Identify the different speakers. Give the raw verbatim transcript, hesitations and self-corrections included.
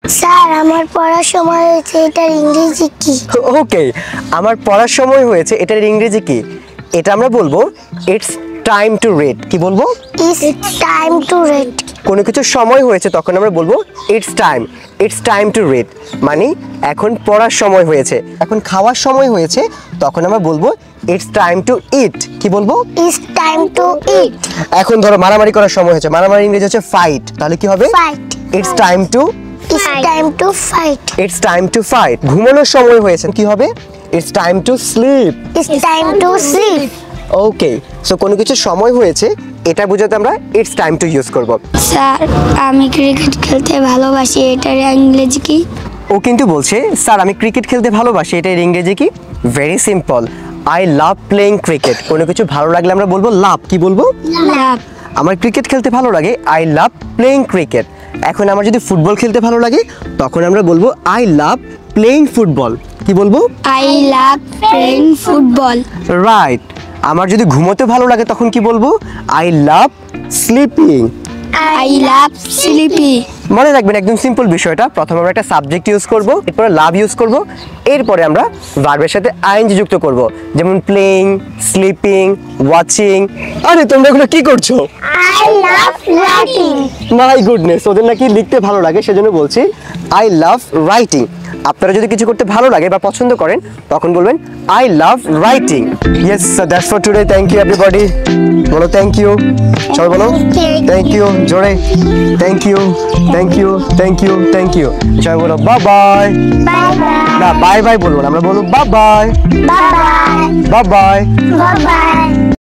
Speaker 1: Sir আমার পড়ার সময় হয়েছে এটার ইংরেজি কি?
Speaker 2: ওকে, আমার পড়ার সময় হয়েছে এটার ইংরেজি কি? এটা আমরা বলবো ইটস টাইম টু রিড। কি বলবো?
Speaker 1: It's time to read.
Speaker 2: কোনো কিছু সময় হয়েছে তখন আমরা বলবো it's time it's time to read, মানে এখন পড়ার সময় হয়েছে। এখন খাওয়ার সময় হয়েছে তখন আমরা বলবো ইটস টাইম টু ইট। কি বলবো?
Speaker 1: It's time to eat.
Speaker 2: এখন ধরো মারামারি করার সময় হয়েছে, মারামারি ইংরেজি হচ্ছে ফাইট, তাহলে কি হবে?
Speaker 1: Fight.
Speaker 2: It's time to
Speaker 1: it's time to fight.
Speaker 2: It's time to fight. ঘুমানোর সময় হয়েছে, কি হবে? It's time to sleep.
Speaker 1: It's time to sleep.
Speaker 2: Okay, so কোনো কিছু সময় হয়েছে এটা বোঝাতে আমরা ইটস টাইম টু ইউজ করব।
Speaker 1: স্যার আমি ক্রিকেট খেলতে ভালোবাসি এটার ইংরেজি কি?
Speaker 2: ও কিন্তু বলছে স্যার আমি ক্রিকেট খেলতে ভালোবাসি, এটার ইংরেজি কি? Very simple, I love playing cricket. কোনো কিছু ভালো লাগলে আমরা বলবো লাভ। কি বলবো?
Speaker 1: লাভ।
Speaker 2: আমার ক্রিকেট খেলতে ভালো লাগে, আই লাভ প্লেইং ক্রিকেট। এখন আমার যদি ফুটবল খেলতে ভালো লাগে তখন আমরা বলবো আই লাভ প্লেইং ফুটবল। কি বলবো?
Speaker 1: I love playing football.
Speaker 2: Right. আমার যদি ঘুমোতে ভালো লাগে তখন কি বলবো? I love sleeping.
Speaker 1: I love sleepy.
Speaker 2: মনে রাখবেন একদম সিম্পল বিষয়টা, প্রথমে আমরা একটা সাবজেক্ট ইউজ করব, এরপরে লাভ ইউজ করব, এরপরে আমরা ভার্বের সাথে আইএনজি যুক্ত করব, যেমন প্লেইং, স্লিপিং, ওয়াচিং। আরে তোমরা এগুলো কি করছো?
Speaker 1: I love writing.
Speaker 2: My goodness, ওদের নাকি লিখতে ভালো লাগে সেজন্য বলছি আই লাভ রাইটিং। আপনারা যদি কিছু করতে ভালো লাগে বা পছন্দ করেন তখন বলবেন I love writing. Yes that's for today, thank you everybody. বলো থ্যাংক ইউ, সবাই বলো থ্যাংক ইউ জোরে। Thank you, thank you, thank you, thank you. সবাই বলো বাই বাই।
Speaker 1: Bye bye.
Speaker 2: না বাই বাই বলবো না, আমরা বলবো bye bye.
Speaker 1: Bye bye.
Speaker 2: Bye bye.
Speaker 1: Bye by.